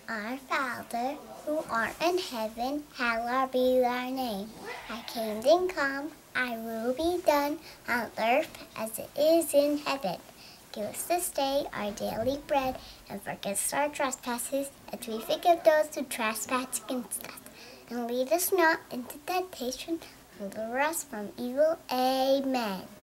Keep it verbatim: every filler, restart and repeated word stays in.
Our Father, who art in heaven, hallowed be thy name. Thy kingdom come, thy will be done, on earth as it is in heaven. Give us this day our daily bread, and forgive us our trespasses, as we forgive those who trespass against us. And lead us not into temptation, but deliver us from evil. Amen.